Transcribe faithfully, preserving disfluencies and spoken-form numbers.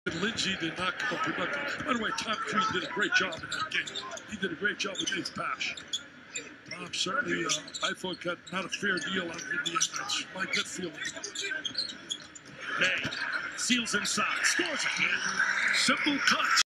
Lindsay did not come up productive. By the way, Tom Crean did a great job in that game. He did a great job with Dave Pash. Tom certainly, uh, I thought, got not a fair deal out of Indiana. That's my gut feeling. May seals inside, scores again. Simple touch.